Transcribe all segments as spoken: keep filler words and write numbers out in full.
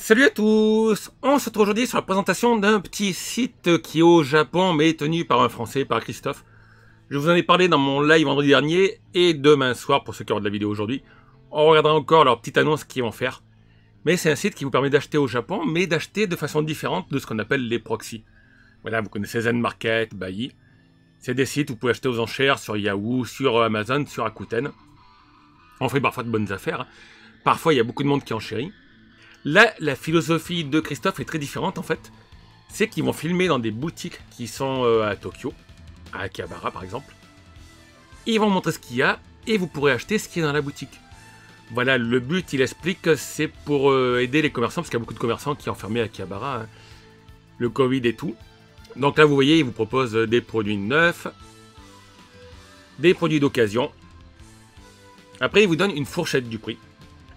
Salut à tous! On se retrouve aujourd'hui sur la présentation d'un petit site qui est au Japon mais tenu par un Français, par Christophe. Je vous en ai parlé dans mon live vendredi dernier et demain soir pour ceux qui auront de la vidéo aujourd'hui. On regardera encore leur petite annonce qu'ils vont faire. Mais c'est un site qui vous permet d'acheter au Japon mais d'acheter de façon différente de ce qu'on appelle les proxys. Voilà, vous connaissez Zen Market, Bayi. C'est des sites où vous pouvez acheter aux enchères sur Yahoo, sur Amazon, sur Rakuten. On fait parfois de bonnes affaires. Parfois il y a beaucoup de monde qui enchérit. Là, la philosophie de Christophe est très différente en fait. C'est qu'ils vont filmer dans des boutiques qui sont euh, à Tokyo, à Akihabara par exemple. Ils vont montrer ce qu'il y a et vous pourrez acheter ce qui est dans la boutique. Voilà, le but, il explique, c'est pour euh, aider les commerçants, parce qu'il y a beaucoup de commerçants qui ont fermé à Akihabara, hein, le Covid et tout. Donc là, vous voyez, ils vous proposent des produits neufs, des produits d'occasion. Après, ils vous donnent une fourchette du prix.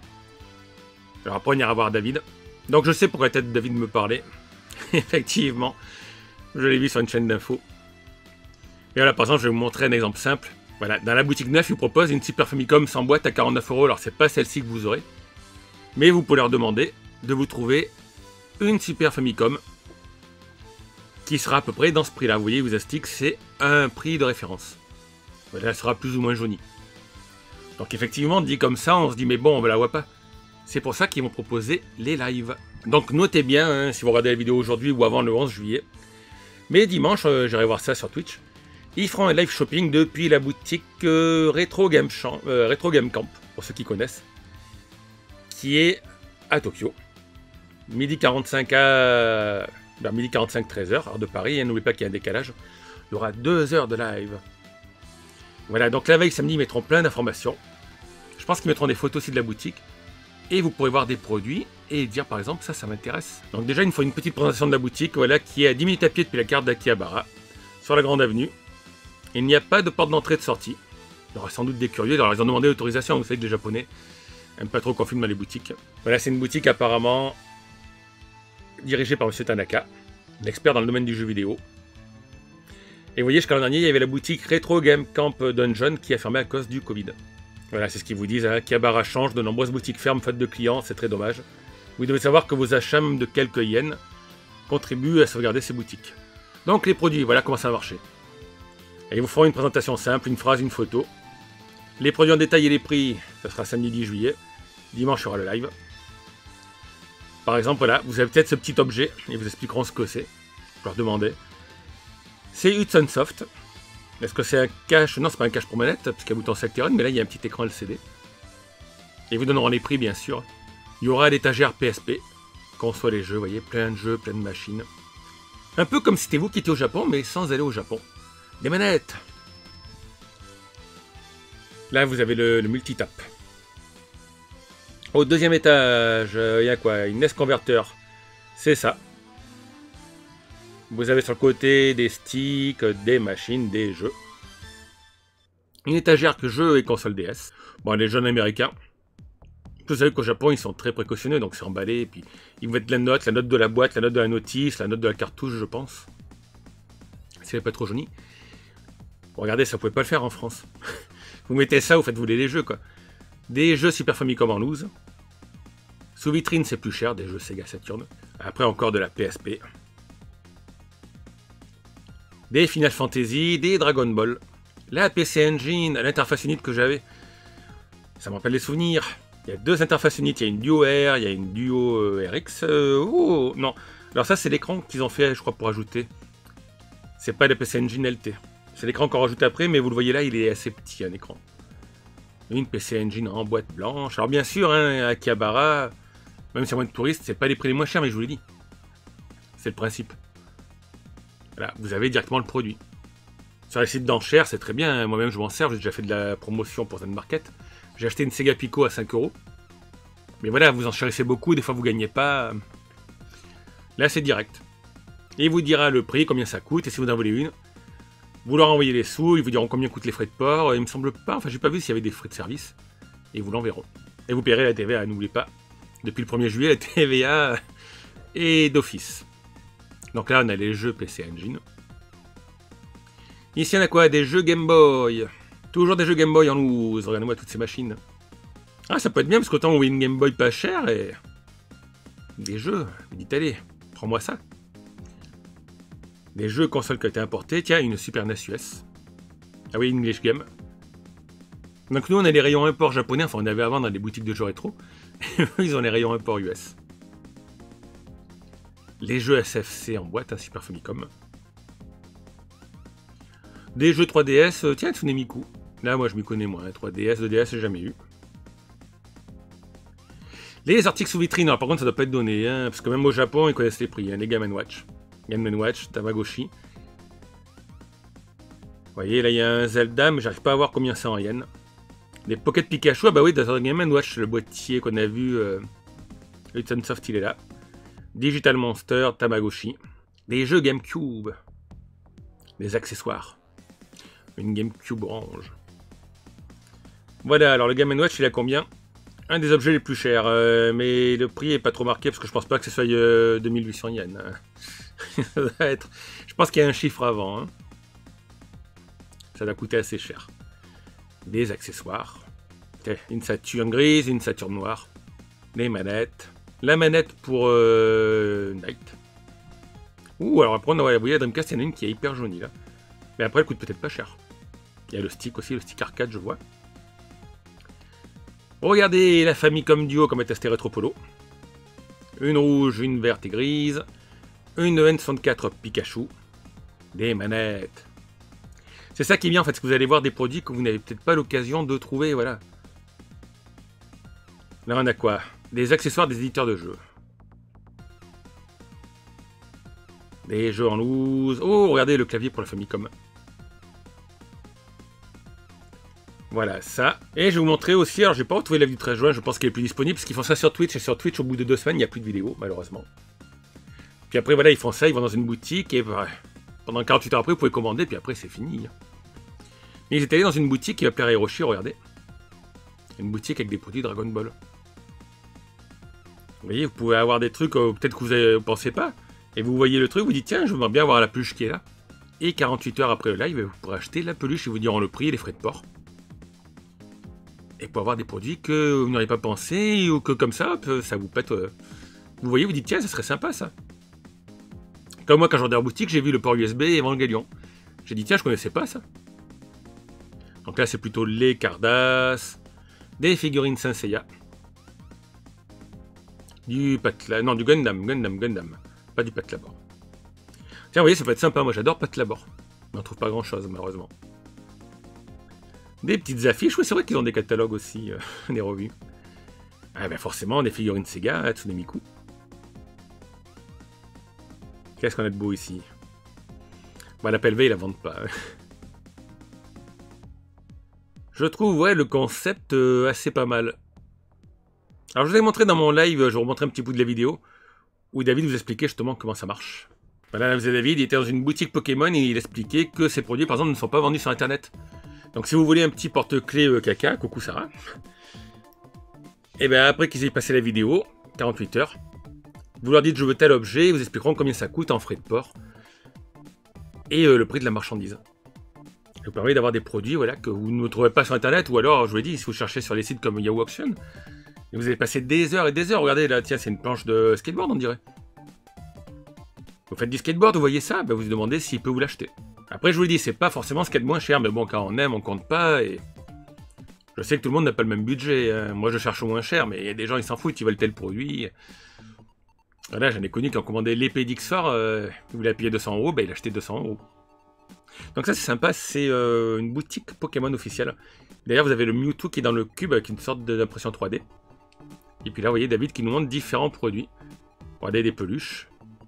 Alors après, on ira voir David. Donc je sais pourquoi peut-être David me parlait. Effectivement, je l'ai vu sur une chaîne d'infos. Et voilà, par exemple, je vais vous montrer un exemple simple. Voilà, dans la boutique neuf, ils vous proposent une Super Famicom sans boîte à quarante-neuf euros. Alors c'est pas celle-ci que vous aurez. Mais vous pouvez leur demander de vous trouver une Super Famicom qui sera à peu près dans ce prix-là. Vous voyez, ils vous expliquent que c'est un prix de référence. Voilà, elle sera plus ou moins jaunie. Donc effectivement, dit comme ça, on se dit mais bon, on ne la voit pas. C'est pour ça qu'ils vont proposer les lives. Donc notez bien, hein, si vous regardez la vidéo aujourd'hui ou avant le onze juillet. Mais dimanche, euh, j'irai voir ça sur Twitch. Ils feront un live shopping depuis la boutique euh, Retro, Game Champ, euh, Retro Game Camp, pour ceux qui connaissent. Qui est à Tokyo. midi quarante-cinq à... Ben, midi quarante-cinq, treize heures, heure de Paris. N'oubliez pas qu'il y a un décalage. Il y aura deux heures de live. Voilà, donc la veille samedi, ils mettront plein d'informations. Je pense qu'ils mettront des photos aussi de la boutique. Et vous pourrez voir des produits et dire par exemple ça, ça m'intéresse. Donc déjà, il faut une petite présentation de la boutique, voilà, qui est à dix minutes à pied depuis la gare d'Akihabara, sur la grande avenue. Il n'y a pas de porte d'entrée et de sortie. Il y aura sans doute des curieux, alors ils ont demandé l'autorisation, vous savez que les Japonais n'aiment pas trop qu'on filme dans les boutiques. Voilà, c'est une boutique apparemment dirigée par M. Tanaka, l'expert dans le domaine du jeu vidéo. Et vous voyez, jusqu'à l'an dernier, il y avait la boutique Retro Game Camp Dungeon qui a fermé à cause du Covid. Voilà, c'est ce qu'ils vous disent, hein. Akihabara change, de nombreuses boutiques ferment faute de clients, c'est très dommage. Vous devez savoir que vos achats même de quelques yens contribuent à sauvegarder ces boutiques. Donc les produits, voilà comment ça va marcher. Et ils vous feront une présentation simple, une phrase, une photo. Les produits en détail et les prix, ça sera samedi dix juillet. Dimanche, il y aura le live. Par exemple, voilà, vous avez peut-être ce petit objet, et ils vous expliqueront ce que c'est. Je leur demandais. C'est Hudson Soft. Est-ce que c'est un cache? Non, c'est pas un cache pour manette, parce qu'il y a un bouton Select Run, mais là, il y a un petit écran L C D. Et ils vous donneront les prix, bien sûr. Il y aura l'étagère P S P, conçoit les jeux, vous voyez, plein de jeux, plein de machines. Un peu comme si c'était vous qui étiez au Japon, mais sans aller au Japon. Des manettes. Là, vous avez le, le multitap. Au deuxième étage, il y a quoi? Une N E S converteur. C'est ça. Vous avez sur le côté des sticks, des machines, des jeux. Une étagère que jeux et console D S. Bon, les jeunes américains. Vous savez qu'au Japon, ils sont très précautionneux, donc c'est emballé. Et puis, ils vous mettent la note, la note de la boîte, la note de la notice, la note de la cartouche, je pense. Si elle n'est pas trop jaunie. Bon, regardez, ça ne pouvait pas le faire en France. Vous mettez ça, vous faites voler les jeux, quoi. Des jeux Super Famicom en loose. Sous vitrine, c'est plus cher, des jeux Sega Saturn. Après, encore de la P S P. Des Final Fantasy, des Dragon Ball. La P C Engine, l'interface unique que j'avais. Ça me rappelle les souvenirs. Il y a deux interfaces uniques, il y a une Duo R, il y a une Duo euh, R X. Euh, oh, non. Alors ça, c'est l'écran qu'ils ont fait, je crois, pour ajouter. C'est pas la P C Engine L T. C'est l'écran qu'on rajoute après, mais vous le voyez là, il est assez petit, un écran. Une P C Engine en boîte blanche. Alors bien sûr, hein, à Akihabara, même si c'est moins de touristes, c'est pas les prix les moins chers, mais je vous l'ai dit. C'est le principe. Voilà, vous avez directement le produit. Sur les sites d'enchères, c'est très bien. Moi-même, je m'en sers. J'ai déjà fait de la promotion pour Zen Market. J'ai acheté une Sega Pico à cinq euros. Mais voilà, vous enchérissez beaucoup. Des fois, vous ne gagnez pas. Là, c'est direct. Et il vous dira le prix, combien ça coûte. Et si vous en voulez une, vous leur envoyez les sous. Ils vous diront combien coûtent les frais de port. Il me semble pas. Enfin, j'ai pas vu s'il y avait des frais de service. Et vous l'enverront. Et vous paierez la T V A. N'oubliez pas. Depuis le premier juillet, la T V A est d'office. Donc là, on a les jeux P C Engine. Ici, on a quoi? Des jeux Game Boy. Toujours des jeux Game Boy en loose. Regardez-moi toutes ces machines. Ah, ça peut être bien, parce qu'autant on a une Game Boy pas chère et... des jeux. Vous dites, allez, prends-moi ça. Des jeux consoles qui ont été importés. Tiens, une Super N E S U S. Ah oui, English Game. Donc nous, on a les rayons import japonais. Enfin, on avait avant dans les boutiques de jeux rétro. Ils ont les rayons import U S. Les jeux S F C en boîte, hein, Super Famicom. Des jeux trois D S. Euh, tiens, Tsunemiku. Là, moi, je m'y connais moins. Hein, trois D S, deux D S, j'ai jamais eu. Les articles sous vitrine, alors par contre ça doit pas être donné, hein, parce que même au Japon ils connaissent les prix, hein, les Game and Watch. Game and Watch, Tamagotchi. Vous voyez, là il y a un Zelda, mais j'arrive pas à voir combien c'est en yens. Les Pocket Pikachu, ah bah oui, dans Game and Watch, le boîtier qu'on a vu, euh, le Sunsoft il est là. Digital Monster, Tamagotchi. Des jeux GameCube. Des accessoires. Une GameCube orange. Voilà, alors le Game and Watch il a combien? Un des objets les plus chers, euh, mais le prix est pas trop marqué parce que je pense pas que ce soit euh, deux mille huit cents yens. Ça doit être... Je pense qu'il y a un chiffre avant. Hein. Ça doit coûter assez cher. Des accessoires. Une Saturn grise, une Saturn noire. Les manettes. La manette pour euh, Night. Ouh, alors après on a, vous voyez, la Dreamcast, il y en a une qui est hyper jaunie là. Mais après elle coûte peut-être pas cher. Il y a le stick aussi, le stick arcade, je vois. Regardez la Famicom Duo comme est testé Retro Polo. Une rouge, une verte et grise. Une N soixante-quatre Pikachu. Des manettes. C'est ça qui est bien en fait, c'est que vous allez voir des produits que vous n'avez peut-être pas l'occasion de trouver, voilà. Là on a quoi? Des accessoires des éditeurs de jeux. Des jeux en loose. Oh, regardez le clavier pour la Famicom. Voilà, ça. Et je vais vous montrer aussi, alors j'ai pas retrouvé la vidéo du treize juin, je pense qu'elle est plus disponible, parce qu'ils font ça sur Twitch, et sur Twitch, au bout de deux semaines, il n'y a plus de vidéo, malheureusement. Puis après, voilà, ils font ça, ils vont dans une boutique, et bah, pendant quarante-huit heures après, vous pouvez commander, puis après, c'est fini. Et ils étaient allés dans une boutique qui va plaire à Hiroshi, regardez. Une boutique avec des produits Dragon Ball. Vous voyez, vous pouvez avoir des trucs, euh, peut-être que vous ne pensez pas, et vous voyez le truc, vous dites, tiens, je voudrais bien avoir la peluche qui est là. Et quarante-huit heures après le live, vous pourrez acheter la peluche, et vous diront le prix et les frais de port. Et pour avoir des produits que vous n'auriez pas pensé, ou que comme ça, ça vous pète. Euh... Vous voyez, vous dites, tiens, ça serait sympa ça. Comme moi, quand je regardais en boutique, j'ai vu le port U S B Evangelion. J'ai dit, tiens, je connaissais pas ça. Donc là, c'est plutôt les Cardass, des figurines Saint Seiya, du Patla... Non, du Gundam, Gundam, Gundam. Pas du Patlabor. Tiens, vous voyez, ça peut être sympa. Moi, j'adore Patlabor. On n'en trouve pas grand-chose, malheureusement. Des petites affiches, oui c'est vrai qu'ils ont des catalogues aussi, euh, des revues. Ah ben forcément, des figurines Sega, Tsunemiku. Qu'est-ce qu'on a de beau ici? Bah, la P L V, ils la vendent pas. Je trouve, ouais, le concept euh, assez pas mal. Alors je vous ai montré dans mon live, je vais vous remontrer un petit bout de la vidéo, où David vous expliquait justement comment ça marche. Voilà, là vous avez David, il était dans une boutique Pokémon et il expliquait que ces produits, par exemple, ne sont pas vendus sur Internet. Donc si vous voulez un petit porte-clés euh, caca, coucou Sarah, et bien après qu'ils aient passé la vidéo, quarante-huit heures, vous leur dites je veux tel objet, ils vous expliqueront combien ça coûte en frais de port, et euh, le prix de la marchandise. Ça vous permet d'avoir des produits voilà, que vous ne trouvez pas sur Internet, ou alors, je vous l'ai dit, si vous cherchez sur les sites comme Yahoo Auction, et vous allez passer des heures et des heures, regardez là, tiens c'est une planche de skateboard on dirait. Vous faites du skateboard, vous voyez ça, ben, vous vous demandez s'il peut vous l'acheter. Après, je vous le dis, c'est pas forcément ce qu'il y a de moins cher, mais bon, quand on aime, on compte pas, et... Je sais que tout le monde n'a pas le même budget, hein. Moi je cherche au moins cher, mais il y a des gens, ils s'en foutent, ils veulent tel produit. Voilà, j'en ai connu qui ont commandé l'épée d'Ixor, euh, il voulait payer deux cents euros, ben il a acheté deux cents euros. Donc ça c'est sympa, c'est euh, une boutique Pokémon officielle. D'ailleurs, vous avez le Mewtwo qui est dans le cube, avec une sorte d'impression trois D. Et puis là, vous voyez David qui nous montre différents produits. Regardez des peluches.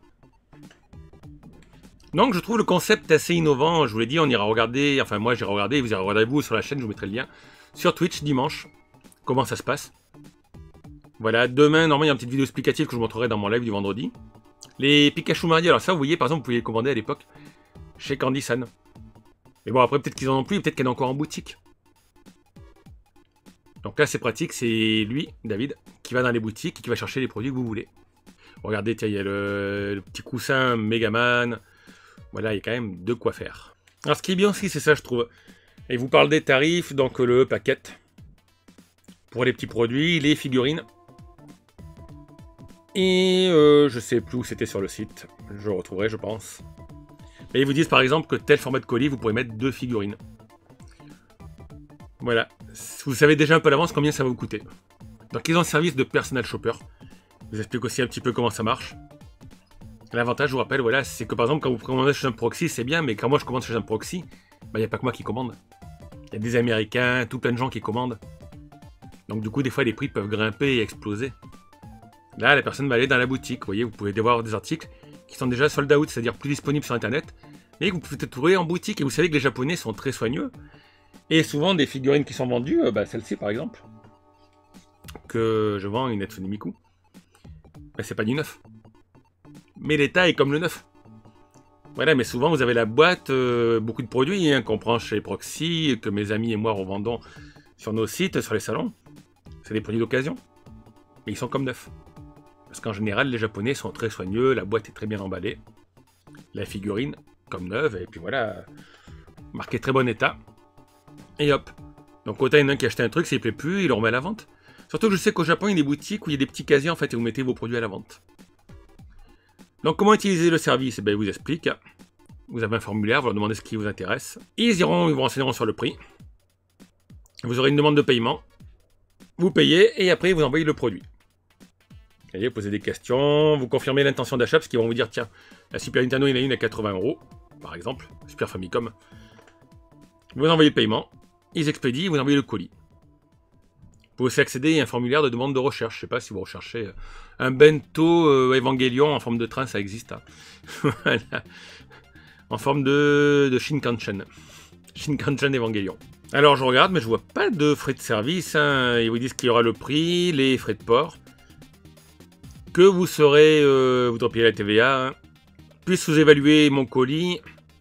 Donc je trouve le concept assez innovant, je vous l'ai dit, on ira regarder, enfin moi j'irai regarder, vous irez regarder vous sur la chaîne, je vous mettrai le lien, sur Twitch dimanche, comment ça se passe. Voilà, demain, normalement il y a une petite vidéo explicative que je vous montrerai dans mon live du vendredi. Les Pikachu Mario, alors ça vous voyez par exemple, vous pouviez les commander à l'époque chez Candy-san. Mais bon après peut-être qu'ils en ont plus, peut-être qu'il y en a encore en boutique. Donc là c'est pratique, c'est lui, David, qui va dans les boutiques et qui va chercher les produits que vous voulez. Regardez, tiens, il y a le, le petit coussin Megaman. Voilà, il y a quand même de quoi faire. Alors ce qui est bien aussi, c'est ça je trouve. Et vous parle des tarifs, donc le paquet. Pour les petits produits, les figurines. Et euh, je sais plus où c'était sur le site. Je le retrouverai, je pense. Mais ils vous disent par exemple que tel format de colis, vous pourrez mettre deux figurines. Voilà. Vous savez déjà un peu à l'avance combien ça va vous coûter. Donc ils ont un service de personal shopper. Je vous explique aussi un petit peu comment ça marche. L'avantage, je vous rappelle, voilà, c'est que par exemple, quand vous commandez chez un proxy, c'est bien, mais quand moi je commande chez un proxy, il n'y a pas que moi qui commande. Il y a des Américains, tout plein de gens qui commandent. Donc du coup, des fois, les prix peuvent grimper et exploser. Là, la personne va aller dans la boutique. Vous voyez, vous pouvez voir des articles qui sont déjà sold out, c'est-à-dire plus disponibles sur Internet, mais que vous pouvez trouver en boutique. Et vous savez que les Japonais sont très soigneux. Et souvent, des figurines qui sont vendues, bah, celle-ci par exemple, que je vends, une Hatsune Miku, bah, c'est pas du neuf. Mais l'état est comme le neuf. Voilà, mais souvent vous avez la boîte, euh, beaucoup de produits hein, qu'on prend chez Proxy, que mes amis et moi revendons sur nos sites, sur les salons. C'est des produits d'occasion. Mais ils sont comme neufs. Parce qu'en général, les Japonais sont très soigneux, la boîte est très bien emballée. La figurine, comme neuve, et puis voilà, marqué très bon état. Et hop. Donc autant il y en a un qui a acheté un truc, s'il ne plaît plus, il le remet à la vente. Surtout que je sais qu'au Japon, il y a des boutiques où il y a des petits casiers en fait, et vous mettez vos produits à la vente. Donc comment utiliser le service? Eh bien, ils vous expliquent. Vous avez un formulaire, vous leur demandez ce qui vous intéresse. Ils iront, ils vous renseigneront sur le prix. Vous aurez une demande de paiement. Vous payez et après vous envoyez le produit. Vous voyez, vous posez des questions, vous confirmez l'intention d'achat parce qu'ils vont vous dire tiens, la Super Nintendo il y en a une à quatre-vingts euros, par exemple, Super Famicom. Vous envoyez le paiement, ils expédient, vous envoyez le colis. Vous pouvez aussi accéder à un formulaire de demande de recherche. Je ne sais pas si vous recherchez un bento euh, Evangelion en forme de train, ça existe. Hein. Voilà. En forme de, de Shinkansen. Shinkansen Evangelion. Alors je regarde, mais je vois pas de frais de service. Hein. Ils vous disent qu'il y aura le prix, les frais de port. Que vous serez, euh, vous devez payer la T V A. Hein. Puis sous-évaluer mon colis.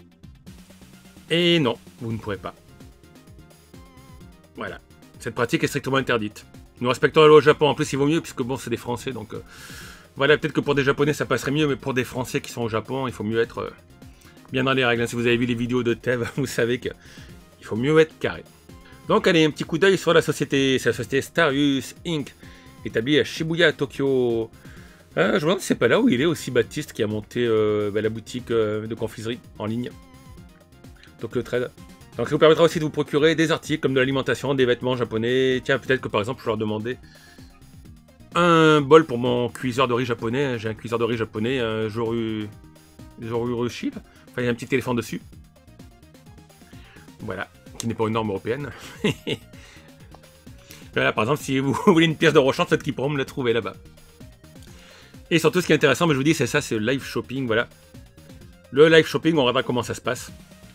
Et non, vous ne pourrez pas. Voilà. Cette pratique est strictement interdite. Nous respectons la loi au Japon. En plus, il vaut mieux, puisque bon, c'est des Français. Donc, euh, voilà, peut-être que pour des Japonais, ça passerait mieux. Mais pour des Français qui sont au Japon, il faut mieux être euh, bien dans les règles. Si vous avez vu les vidéos de Tev, vous savez qu'il faut mieux être carré. Donc, allez, un petit coup d'œil sur la société. C'est la société Starius Incorporated, établie à Shibuya, Tokyo. Euh, je me demande si c'est pas là où il est aussi Baptiste qui a monté euh, bah, la boutique euh, de confiserie en ligne. Tokyo Trade. Donc ça vous permettra aussi de vous procurer des articles comme de l'alimentation, des vêtements japonais. Tiens, peut-être que par exemple, je leur demander un bol pour mon cuiseur de riz japonais. J'ai un cuiseur de riz japonais, un Joru... Jorurushi. Enfin, il y a un petit éléphant dessus. Voilà, qui n'est pas une norme européenne. Voilà, par exemple, si vous voulez une pièce de rechange, peut-être qu'ils pourront me la trouver là-bas. Et surtout, ce qui est intéressant, mais je vous dis, c'est ça, c'est le live shopping, voilà. Le live shopping, on regardera comment ça se passe.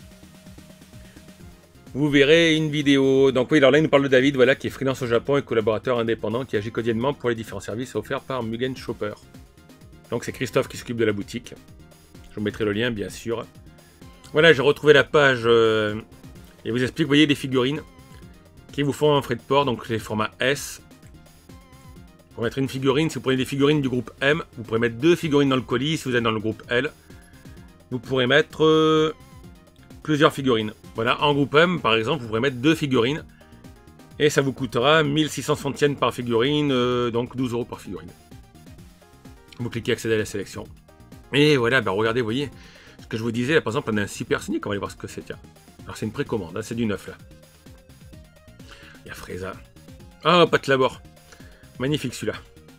Vous verrez une vidéo. Donc oui, alors là, il nous parle de David, voilà, qui est freelance au Japon et collaborateur indépendant qui agit quotidiennement pour les différents services offerts par Mugen Shopper. Donc c'est Christophe qui s'occupe de la boutique. Je vous mettrai le lien, bien sûr. Voilà, j'ai retrouvé la page euh, et vous explique, vous voyez, des figurines qui vous font un frais de port, donc les formats S. Pour mettre une figurine, si vous prenez des figurines du groupe M, vous pourrez mettre deux figurines dans le colis. Si vous êtes dans le groupe L, vous pourrez mettre euh, plusieurs figurines. Voilà, en groupe M, par exemple, vous pourrez mettre deux figurines. Et ça vous coûtera mille six cent soixante yens par figurine, euh, donc douze euros par figurine. Vous cliquez accéder à la sélection. Et voilà, bah regardez, vous voyez, ce que je vous disais, là, par exemple, on a un Super Sonic, on va aller voir ce que c'est, tiens. Alors c'est une précommande, hein, c'est du neuf, là. Il y a Freza. Ah, pas de labor. Magnifique, celui-là.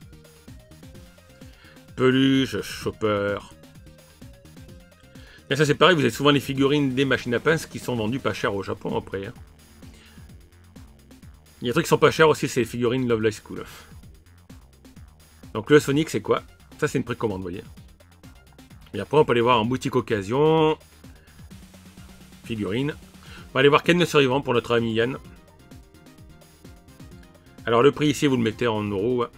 Peluche, Chopper. Et ça c'est pareil, vous avez souvent les figurines des machines à pince qui sont vendues pas cher au Japon après. Hein. Il y a des trucs qui sont pas chers aussi, c'est les figurines Love Live School. Donc le Sonic c'est quoi? Ça c'est une précommande, vous voyez. Et après on peut aller voir en boutique occasion. Figurines. On va aller voir Ken le survivant pour notre ami Yann. Alors le prix ici vous le mettez en euros.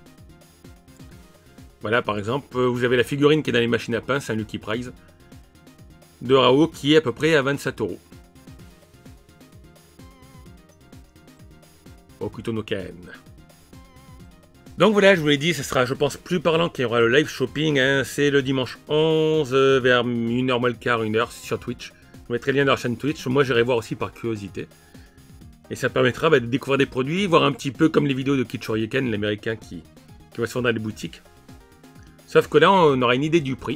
Voilà par exemple, vous avez la figurine qui est dans les machines à pince, un Lucky Prize. De Rao qui est à peu près à vingt-sept euros. Okuto no Ken. Donc voilà, je vous l'ai dit, ce sera, je pense, plus parlant qu'il y aura le live shopping. Hein. C'est le dimanche onze, euh, vers une heure moins le quart, une heure sur Twitch. Je mettrai le lien dans la chaîne Twitch. Moi, j'irai voir aussi par curiosité. Et ça permettra bah, de découvrir des produits, voir un petit peu comme les vidéos de Kichoriken, l'américain qui, qui va se vendre dans les boutiques. Sauf que là, on aura une idée du prix.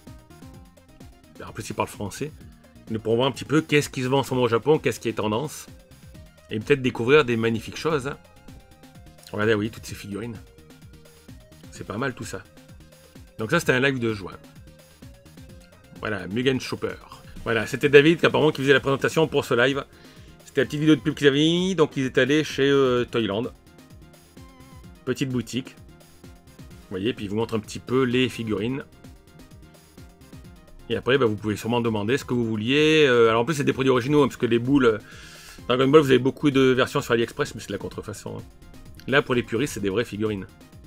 En plus, il parle français. Nous pourrons voir un petit peu qu'est-ce qui se vend en ce moment au Japon, qu'est-ce qui est tendance. Et peut-être découvrir des magnifiques choses. Hein. Regardez, oui, toutes ces figurines. C'est pas mal tout ça. Donc ça, c'était un live de juin. Voilà, Mugen Chopper. Voilà, c'était David, apparemment, qui faisait la présentation pour ce live. C'était la petite vidéo de pub qu'ils avaient mis. Donc, ils étaient allés chez euh, Toyland. Petite boutique. Vous voyez, puis ils vous montrent un petit peu les figurines. Et après, bah, vous pouvez sûrement demander ce que vous vouliez. Euh, alors en plus, c'est des produits originaux, hein, parce que les boules... Euh, Dragon Ball, vous avez beaucoup de versions sur AliExpress, mais c'est de la contrefaçon. Hein. Là, pour les puristes, c'est des vraies figurines.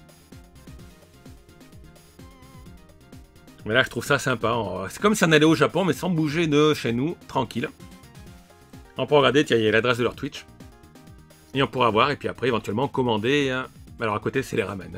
Mais là, je trouve ça sympa. C'est comme si on allait au Japon, mais sans bouger de chez nous, tranquille. On peut regarder, tiens, il y a l'adresse de leur Twitch. Et on pourra voir, et puis après, éventuellement, commander. Hein. Alors à côté, c'est les ramen.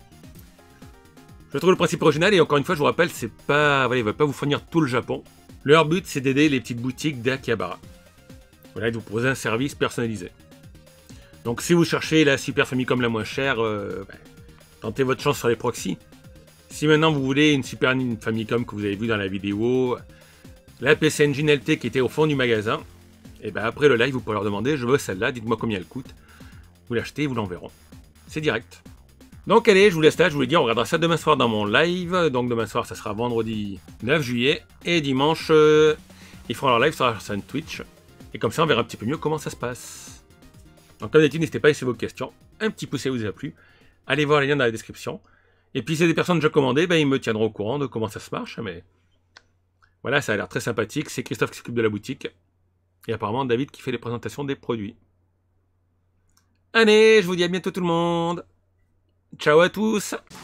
Je trouve le principe original, et encore une fois, je vous rappelle, c'est pas... Voilà, ils veulent pas vous fournir tout le Japon. Leur but, c'est d'aider les petites boutiques d'Akihabara. Voilà, de vous proposer un service personnalisé. Donc si vous cherchez la Super Famicom la moins chère, euh, bah, tentez votre chance sur les proxys. Si maintenant vous voulez une Super Famicom que vous avez vu dans la vidéo, la P C Engine L T qui était au fond du magasin, et ben après le live, vous pouvez leur demander, je veux celle-là, dites-moi combien elle coûte. Vous l'achetez, ils vous l'enverront. C'est direct. Donc allez, je vous laisse là, je vous l'ai dit, on regardera ça demain soir dans mon live. Donc demain soir, ça sera vendredi neuf juillet. Et dimanche, euh, ils feront leur live sur la chaîne Twitch. Et comme ça, on verra un petit peu mieux comment ça se passe. Donc comme d'habitude, n'hésitez pas à laisser vos questions. Un petit pouce si ça vous a plu. Allez voir les liens dans la description. Et puis, si c'est des personnes déjà commandées, ben, ils me tiendront au courant de comment ça se marche. Mais voilà, ça a l'air très sympathique. C'est Christophe qui s'occupe de la boutique. Et apparemment, David qui fait les présentations des produits. Allez, je vous dis à bientôt tout le monde. Ciao à tous.